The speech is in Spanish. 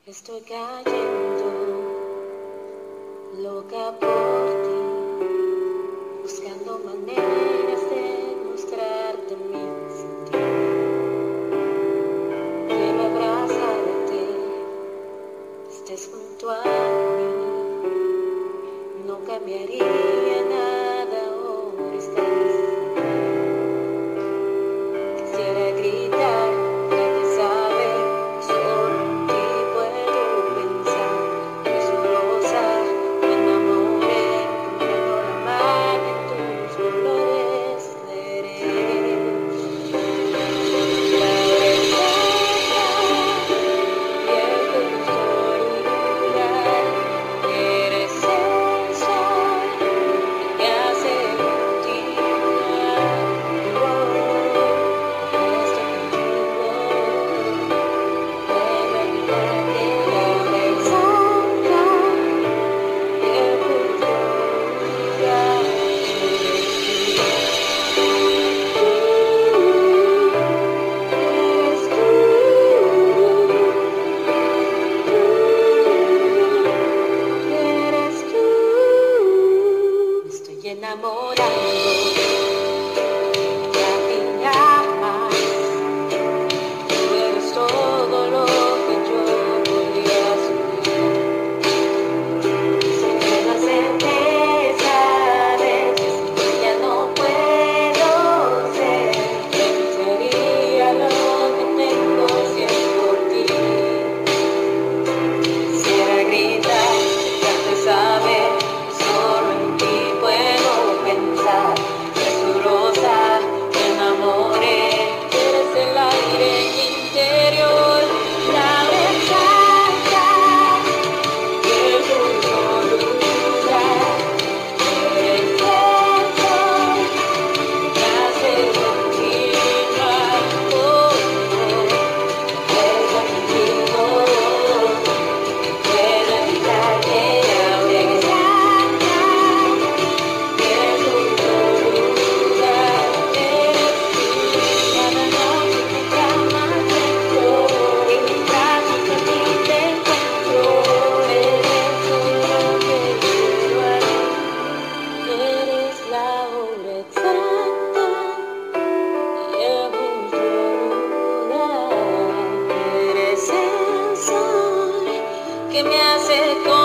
Estoy cayendo, loca por ti, buscando maneras de mostrarte mi sentir. Quiero abrazarte, estés junto a mí, no cambiaría nada ahora estás. Quisiera gritar, darte saber, solo en ti puedo pensar. Presurosa, me enamoré, encontrando la magia en tus colores. Eres la hora exacta y el justo lugar. Eres el sol que hace continuar. Enamorando, ya te llamas, tú eres todo lo que yo podría soñar. Tengo la certeza de que sin ti ya no puedo ser. Sería lo que tengo si es por ti. Quisiera gritar, darte saber, solo en ti puedo pensar. Presurosa, me enamoré, eres el aire en mi interior, la hora exacta y el justo lugar. Eres el sol que hace continuar. Desde contigo puedo evitar que la hora exacta y el justo lugar. Eres tú, cada noche que llamas dentro y mis brazos a ti te encuentro. Eres todo lo que quiero haré. Eres la hora exacta y el justo lugar. Eres el sol que me hace